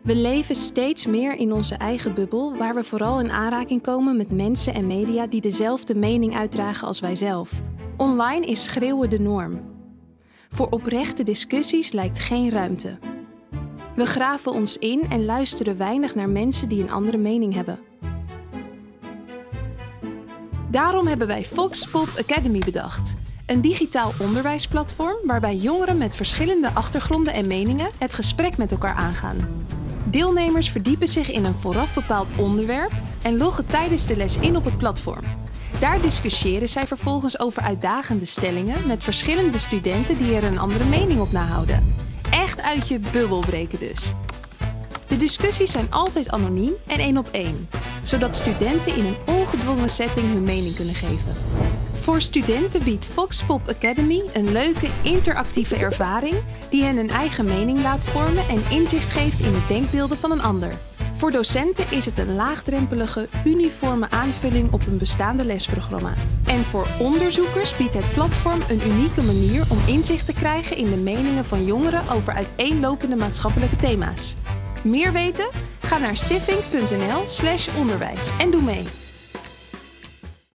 We leven steeds meer in onze eigen bubbel, waar we vooral in aanraking komen met mensen en media die dezelfde mening uitdragen als wij zelf. Online is schreeuwen de norm. Voor oprechte discussies lijkt geen ruimte. We graven ons in en luisteren weinig naar mensen die een andere mening hebben. Daarom hebben wij Voxpop Academy bedacht. Een digitaal onderwijsplatform waarbij jongeren met verschillende achtergronden en meningen het gesprek met elkaar aangaan. Deelnemers verdiepen zich in een vooraf bepaald onderwerp en loggen tijdens de les in op het platform. Daar discussiëren zij vervolgens over uitdagende stellingen met verschillende studenten die er een andere mening op nahouden. Echt uit je bubbel breken dus. De discussies zijn altijd anoniem en 1-op-1, zodat studenten in een ongedwongen setting hun mening kunnen geven. Voor studenten biedt Voxpop Academy een leuke, interactieve ervaring die hen een eigen mening laat vormen en inzicht geeft in de denkbeelden van een ander. Voor docenten is het een laagdrempelige, uniforme aanvulling op een bestaande lesprogramma. En voor onderzoekers biedt het platform een unieke manier om inzicht te krijgen in de meningen van jongeren over uiteenlopende maatschappelijke thema's. Meer weten? Ga naar sivink.nl/onderwijs en doe mee.